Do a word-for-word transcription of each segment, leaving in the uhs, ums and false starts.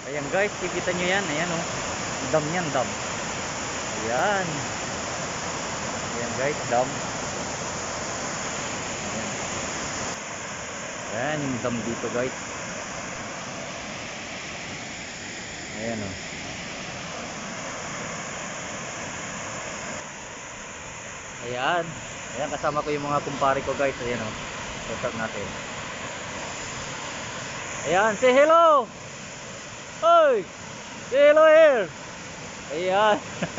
Ayan guys, kikita nyo yan. Ayan o. Oh. Dam yan, dam. Ayan. Ayan guys, dam. Ayan. Ayan yung dam dito guys. Ayan o. Oh. Ayan. Ayan, kasama ko yung mga kumpare ko guys. Ayan o. Oh. What's up natin. Ayan, say hello. Hoy. Say hello here. Ayan.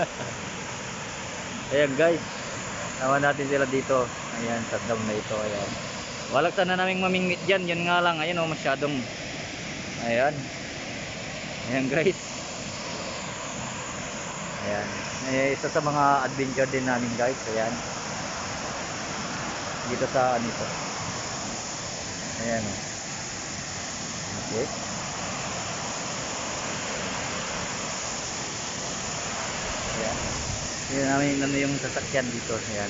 Ayan guys. Naman natin sila dito. Ayan, sa dam na ito. Ayan. Walak sana naming mamingwit dyan. Yun nga lang. Ayan o, oh, masyadong. Ayan. Ayan guys. Ayan. Eh, isa sa mga adventure din namin guys. Ayan. Dito sa ano ito. Ayan o. Oh. Okay. Ayan. Ayan namin ano yung sasakyan dito. Ayan.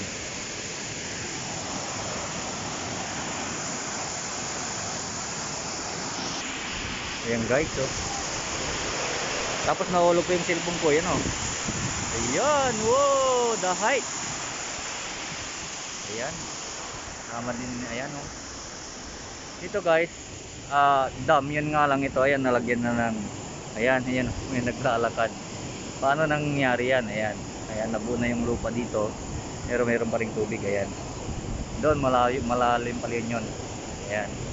Ayan guys oh. Tapos nahulog ko yung cellphone ko. Ayan oh. Ayan. Wow. The height. Ayan. Tama din. Ayan oh. Dito guys. Uh, dam. Yan nga lang ito. Ayan. Nalagyan na ng. Ayan. Ayan. May naglalakad. Paano nangyari yan? Ayan. Ayan. Nabuo na yung lupa dito. Pero mayroon pa ring tubig. Ayan. Doon malalim, malalim pala yun yun. Ayan.